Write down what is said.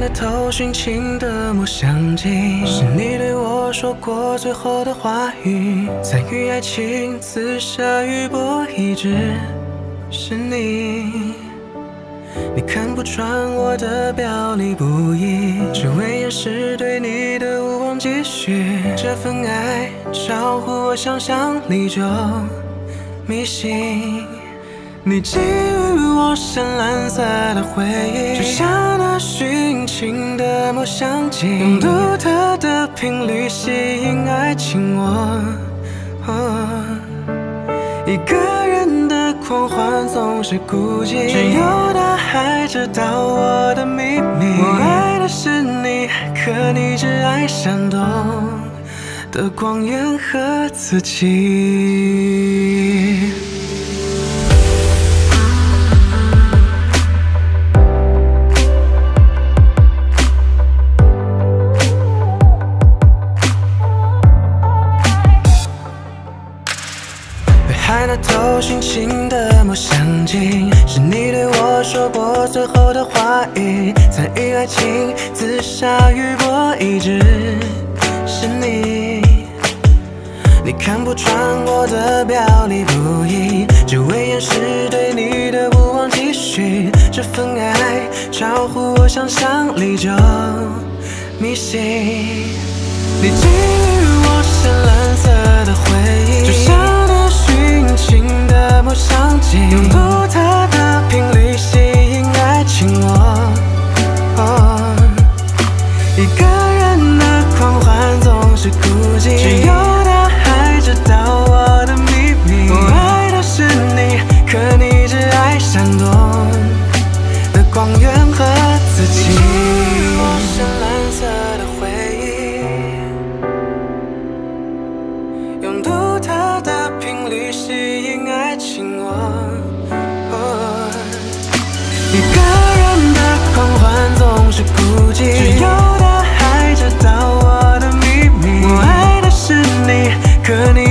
那头殉情的抹香鲸，是你对我说过最后的话语。参与爱情，自杀与博弈，只是你。你看不穿我的表里不一，只为掩饰对你的无望继续。这份爱超乎我想象力，就迷信。你给予我深蓝色的回忆，就像那殉情的抹香鲸，用独特的频率吸引爱情一个人的狂欢总是孤寂，只有大海知道我的秘密。我爱的是你，可你只爱闪动的光源和自己。海那头殉情的抹香鲸，是你对我说过最后的话语。参与爱情，自杀与博弈，只是你。你看不穿我的表里不一，只为掩饰对你的无望继续。这份爱超乎我想象力，就迷信。你给予我深蓝色的回忆，就像那殉情的抹香鲸，用独特的频率吸引爱情一个人的狂欢总是孤寂，只有大海知道我的秘密。我爱的是你，可你只爱闪动的光源和自己。你给予我深蓝色的回忆，用独特的频率吸引爱情一个人的狂欢总是孤寂，只有大海知道我的秘密。我爱的是你，可你